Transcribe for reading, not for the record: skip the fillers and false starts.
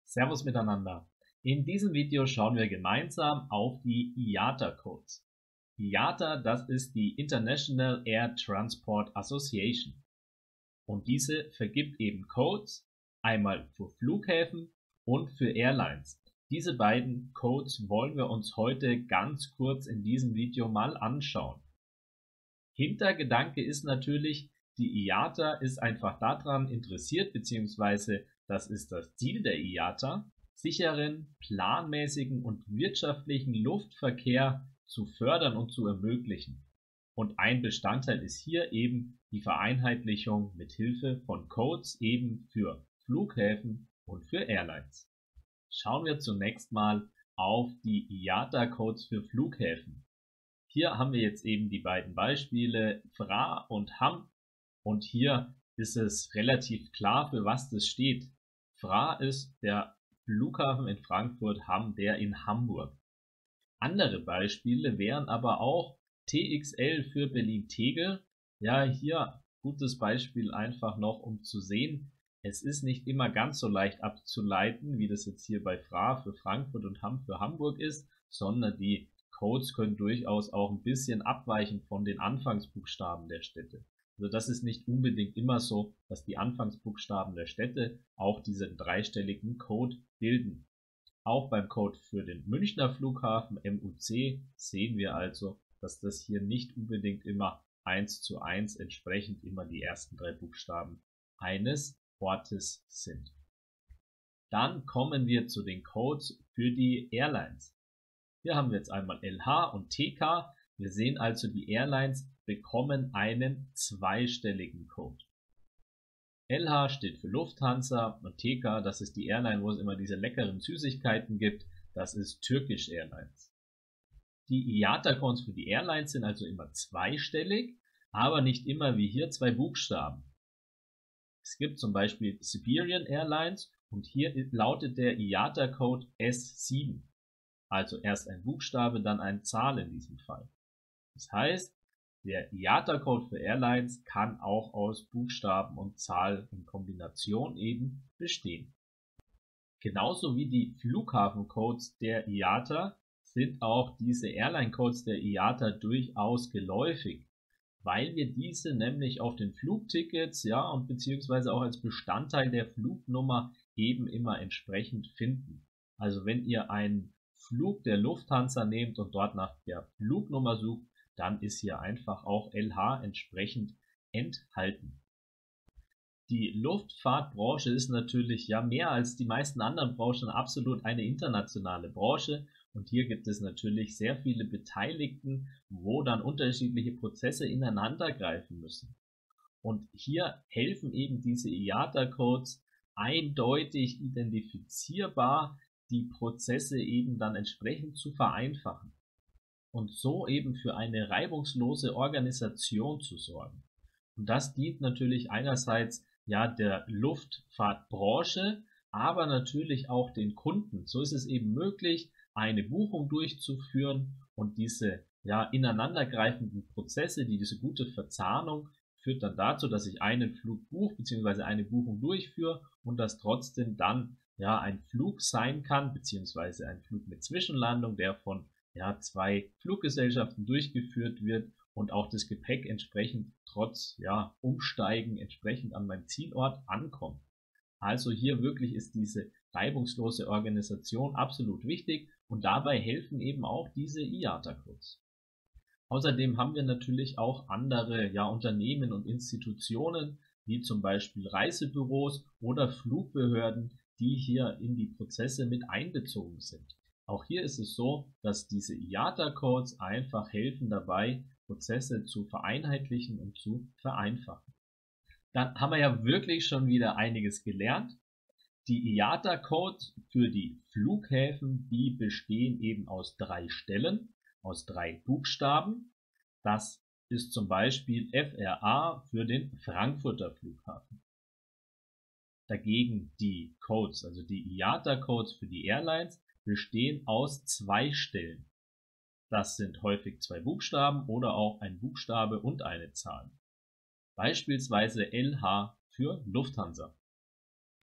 Servus miteinander. In diesem Video schauen wir gemeinsam auf die IATA-Codes. IATA, das ist die International Air Transport Association. Und diese vergibt eben Codes, einmal für Flughäfen und für Airlines. Diese beiden Codes wollen wir uns heute ganz kurz in diesem Video mal anschauen. Hintergedanke ist natürlich, die IATA ist einfach daran interessiert, beziehungsweise das ist das Ziel der IATA, sicheren, planmäßigen und wirtschaftlichen Luftverkehr zu fördern und zu ermöglichen. Und ein Bestandteil ist hier eben die Vereinheitlichung mit Hilfe von Codes eben für Flughäfen und für Airlines. Schauen wir zunächst mal auf die IATA-Codes für Flughäfen. Hier haben wir jetzt eben die beiden Beispiele FRA und HAM und hier ist es relativ klar, für was das steht. FRA ist der Flughafen in Frankfurt, HAM der in Hamburg. Andere Beispiele wären aber auch TXL für Berlin-Tegel. Ja, hier gutes Beispiel einfach noch, um zu sehen, es ist nicht immer ganz so leicht abzuleiten, wie das jetzt hier bei FRA für Frankfurt und HAM für Hamburg ist, sondern die Codes können durchaus auch ein bisschen abweichen von den Anfangsbuchstaben der Städte. Also das ist nicht unbedingt immer so, dass die Anfangsbuchstaben der Städte auch diesen dreistelligen Code bilden. Auch beim Code für den Münchner Flughafen MUC sehen wir also, dass das hier nicht unbedingt immer 1:1 entsprechend immer die ersten drei Buchstaben eines Ortes sind. Dann kommen wir zu den Codes für die Airlines. Hier haben wir jetzt einmal LH und TK. Wir sehen also, die Airlines bekommen einen zweistelligen Code. LH steht für Lufthansa und TK, das ist die Airline, wo es immer diese leckeren Süßigkeiten gibt, das ist Turkish Airlines. Die IATA-Codes für die Airlines sind also immer zweistellig, aber nicht immer wie hier zwei Buchstaben. Es gibt zum Beispiel Siberian Airlines und hier lautet der IATA-Code S7. Also erst ein Buchstabe, dann eine Zahl in diesem Fall. Das heißt, der IATA-Code für Airlines kann auch aus Buchstaben und Zahl in Kombination eben bestehen. Genauso wie die Flughafencodes der IATA sind auch diese Airline-Codes der IATA durchaus geläufig, weil wir diese nämlich auf den Flugtickets, ja, und beziehungsweise auch als Bestandteil der Flugnummer eben immer entsprechend finden. Also wenn ihr einen Flug der Lufthansa nehmt und dort nach der Flugnummer sucht, dann ist hier einfach auch LH entsprechend enthalten. Die Luftfahrtbranche ist natürlich ja mehr als die meisten anderen Branchen absolut eine internationale Branche und hier gibt es natürlich sehr viele Beteiligten, wo dann unterschiedliche Prozesse ineinander greifen müssen. Und hier helfen eben diese IATA-Codes eindeutig identifizierbar, die Prozesse eben dann entsprechend zu vereinfachen und so eben für eine reibungslose Organisation zu sorgen. Und das dient natürlich einerseits ja der Luftfahrtbranche, aber natürlich auch den Kunden. So ist es eben möglich, eine Buchung durchzuführen und diese ja ineinandergreifenden Prozesse, diese gute Verzahnung führt dann dazu, dass ich einen Flug buche bzw. eine Buchung durchführe und das trotzdem dann ja ein Flug sein kann, beziehungsweise ein Flug mit Zwischenlandung, der von zwei Fluggesellschaften durchgeführt wird und auch das Gepäck entsprechend trotz Umsteigen entsprechend an meinem Zielort ankommt. Also hier wirklich ist diese reibungslose Organisation absolut wichtig und dabei helfen eben auch diese IATA-Codes. Außerdem haben wir natürlich auch andere Unternehmen und Institutionen, wie zum Beispiel Reisebüros oder Flugbehörden, die hier in die Prozesse mit einbezogen sind. Auch hier ist es so, dass diese IATA-Codes einfach helfen dabei, Prozesse zu vereinheitlichen und zu vereinfachen. Dann haben wir ja wirklich schon wieder einiges gelernt. Die IATA-Codes für die Flughäfen, die bestehen eben aus 3 Stellen, aus 3 Buchstaben. Das ist zum Beispiel FRA für den Frankfurter Flughafen. Dagegen die Codes, also die IATA-Codes für die Airlines, bestehen aus 2 Stellen. Das sind häufig 2 Buchstaben oder auch ein Buchstabe und eine Zahl. Beispielsweise LH für Lufthansa.